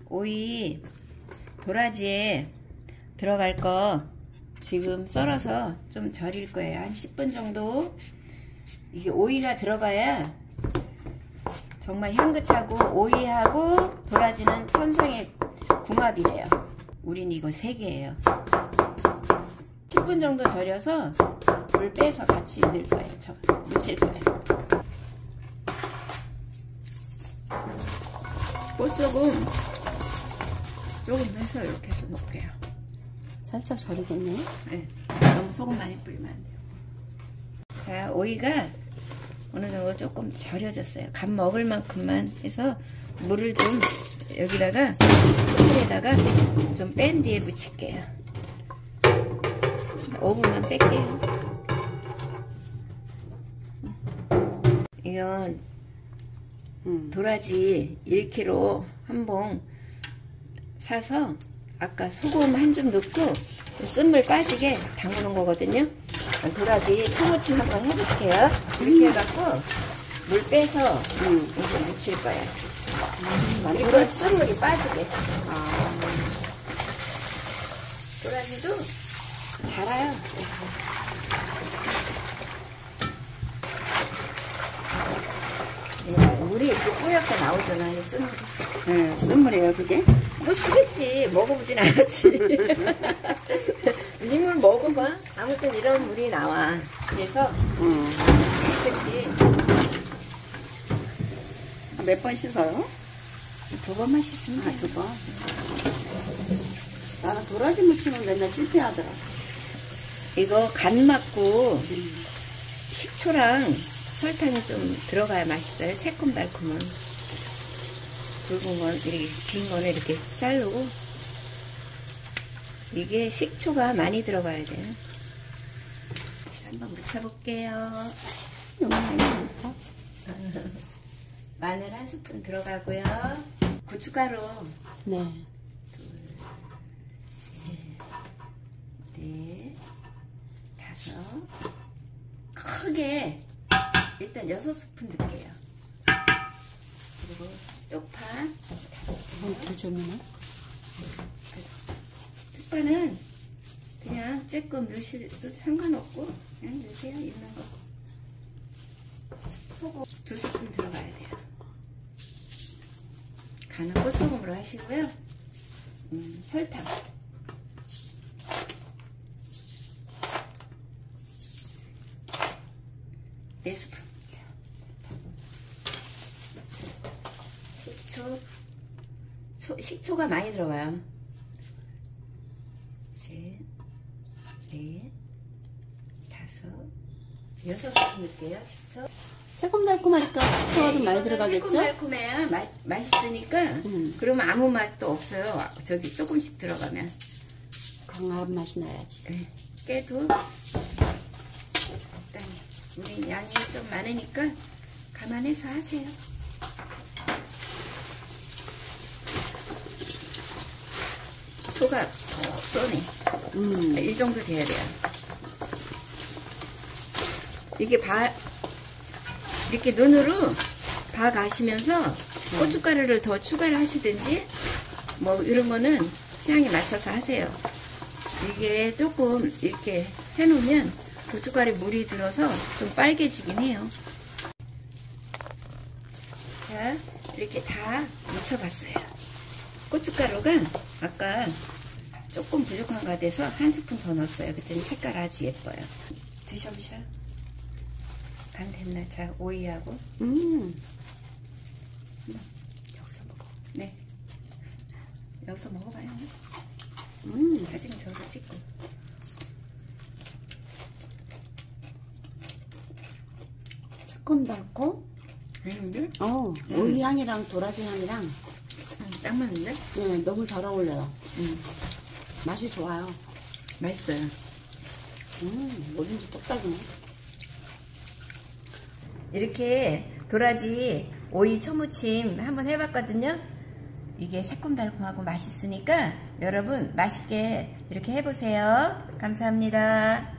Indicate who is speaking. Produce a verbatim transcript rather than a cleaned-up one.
Speaker 1: 오이 도라지에 들어갈 거 지금 썰어서 좀 절일 거예요. 한 십 분 정도. 이게 오이가 들어가야 정말 향긋하고, 오이하고 도라지는 천상의 궁합이래요. 우린 이거 세 개예요. 십 분 정도 절여서 물 빼서 같이 넣을 거예요. 저 묻힐 거예요. 꽃소금 조금 해서 이렇게 해서 넣을게요.
Speaker 2: 살짝 절이겠네.
Speaker 1: 네, 너무 소금 많이 뿌리면 안 돼요. 자, 오이가 어느 정도 조금 절여졌어요. 간 먹을 만큼만 해서 물을 좀 여기다가 소금에다가 좀 뺀 뒤에 묻힐게요. 오 분만 뺄게요. 이건 음, 도라지 일 킬로그램 한 봉 사서 아까 소금 한 줌 넣고 쓴물 빠지게 담그는 거거든요. 도라지 초무침 한번 해볼게요. 이렇게 해갖고 물 빼서 음, 이제 묻힐 거예요. 음, 그리고 쓴물이 빠지게. 아. 도라지도 달아요. 물이 이렇게 뿌옇게 나오잖아요. 쓴물이.
Speaker 2: 네, 쓴물이에요 그게?
Speaker 1: 뭐 쓰겠지. 먹어보진 않았지. 이 물 먹어봐. 아무튼 이런 물이 나와. 그래서
Speaker 2: 음.
Speaker 1: 그치.
Speaker 2: 몇 번 씻어요?
Speaker 1: 두 번만 씻으면
Speaker 2: 아, 두 번? 나는 도라지 무침은 맨날 실패하더라.
Speaker 1: 이거 간 맞고 음. 식초랑 설탕이 좀 들어가야 맛있어요. 새콤달콤한. 굵은 건 이렇게, 긴 거는 이렇게 자르고. 이게 식초가 많이 들어가야 돼요. 한번 묻혀볼게요.
Speaker 2: 너무 많이 묻혀?
Speaker 1: 마늘 한 스푼 들어가고요. 고춧가루.
Speaker 2: 네.
Speaker 1: 둘, 셋, 넷, 다섯. 크게 일단 여섯 스푼 넣을게요. 그리고 쪽파.
Speaker 2: 두 줌이네.
Speaker 1: 쪽파는 그냥 조금 넣으셔도 상관없고 그냥 넣으세요. 있는 거. 소금 두 스푼 들어가야 돼요. 간은 꽃소금으로 하시고요. 음, 설탕. 네 스푼. 식초. 초, 식초가 많이 들어가요. 셋, 넷, 다섯, 여섯 스푼 넣을게요. 식초.
Speaker 2: 새콤달콤하니까 식초가
Speaker 1: 네,
Speaker 2: 좀 많이 들어가겠죠?
Speaker 1: 새콤달콤해야 맛, 맛있으니까. 음. 그러면 아무 맛도 없어요. 저기 조금씩 들어가면
Speaker 2: 강한 맛이 나야지.
Speaker 1: 네, 깨도 적당히. 우리 양이 좀 많으니까 감안해서 하세요. 소가 톡 쏘네. 음. 이 정도 돼야 돼요. 이게 바 이렇게 눈으로 봐 가시면서 고춧가루를 더 추가를 하시든지 뭐 이런 거는 취향에 맞춰서 하세요. 이게 조금 이렇게 해놓으면 고춧가루에 물이 들어서 좀 빨개지긴 해요. 자, 이렇게 다 묻혀봤어요. 고춧가루가 아까 조금 부족한 것 같아서 한 스푼 더 넣었어요. 그때는 색깔 아주 예뻐요. 드셔보셔. 간 됐나? 자, 오이하고.
Speaker 2: 음.
Speaker 1: 여기서 먹어. 네. 여기서 먹어봐요.
Speaker 2: 음.
Speaker 1: 나중에 저기서 찍고.
Speaker 2: 새콤달콤?
Speaker 1: 음,
Speaker 2: 어,
Speaker 1: 음.
Speaker 2: 오이 향이랑 도라지 향이랑
Speaker 1: 음, 딱 맞는데?
Speaker 2: 네, 너무 잘 어울려요.
Speaker 1: 음.
Speaker 2: 맛이 좋아요.
Speaker 1: 맛있어요.
Speaker 2: 음, 뭐든지 똑딱이네.
Speaker 1: 이렇게 도라지 오이 초무침 한번 해봤거든요. 이게 새콤달콤하고 맛있으니까 여러분 맛있게 이렇게 해보세요. 감사합니다.